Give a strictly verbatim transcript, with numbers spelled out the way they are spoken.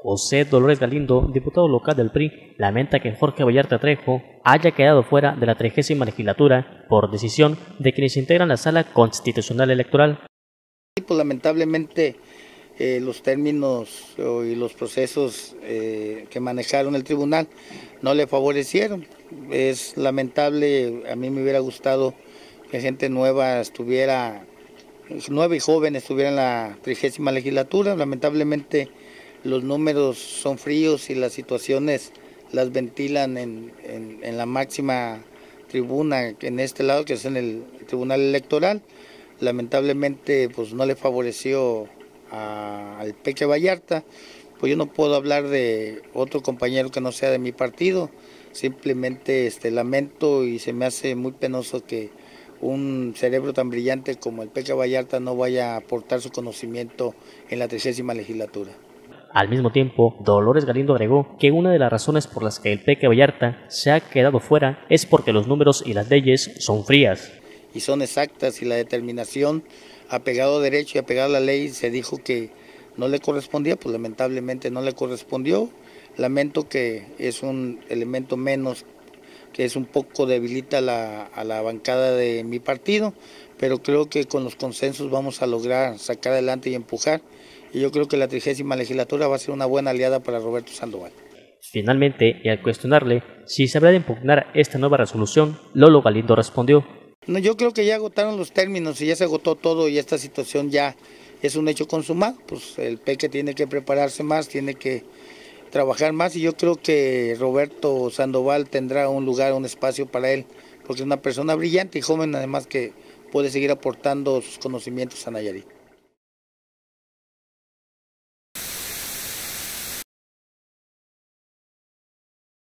José Dolores Galindo, diputado local del P R I, lamenta que Jorge Vallarta Trejo haya quedado fuera de la trigésima legislatura por decisión de quienes integran la Sala Constitucional Electoral. Pues lamentablemente eh, los términos oh, y los procesos eh, que manejaron el tribunal no le favorecieron. Es lamentable, a mí me hubiera gustado que gente nueva estuviera, nueva y joven estuviera en la trigésima legislatura. Lamentablemente los números son fríos y las situaciones las ventilan en, en, en la máxima tribuna en este lado, que es en el Tribunal Electoral. Lamentablemente pues no le favoreció a, al Peque Vallarta. Pues yo no puedo hablar de otro compañero que no sea de mi partido, simplemente este, lamento y se me hace muy penoso que un cerebro tan brillante como el Peque Vallarta no vaya a aportar su conocimiento en la trigésima legislatura. Al mismo tiempo, Dolores Galindo agregó que una de las razones por las que el Peque Vallarta se ha quedado fuera es porque los números y las leyes son frías. Y son exactas, y la determinación apegado a derecho y apegado a la ley se dijo que no le correspondía, pues lamentablemente no le correspondió. Lamento que es un elemento menos, que es un poco debilita la, a la bancada de mi partido, pero creo que con los consensos vamos a lograr sacar adelante y empujar, y yo creo que la trigésima legislatura va a ser una buena aliada para Roberto Sandoval. Finalmente, y al cuestionarle si se habrá de impugnar esta nueva resolución, Lolo Galindo respondió: No, yo creo que ya agotaron los términos y ya se agotó todo y esta situación ya es un hecho consumado. Pues el Peque tiene que prepararse más, tiene que trabajar más, y yo creo que Roberto Sandoval tendrá un lugar, un espacio para él, porque es una persona brillante y joven, además que puede seguir aportando sus conocimientos a Nayarit.